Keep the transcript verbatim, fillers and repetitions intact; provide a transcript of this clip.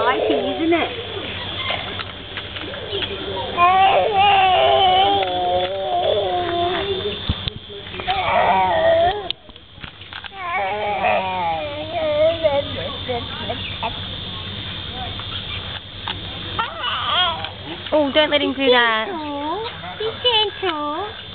high tea, isn't it? Oh, don't let him do that. Be gentle. Be gentle.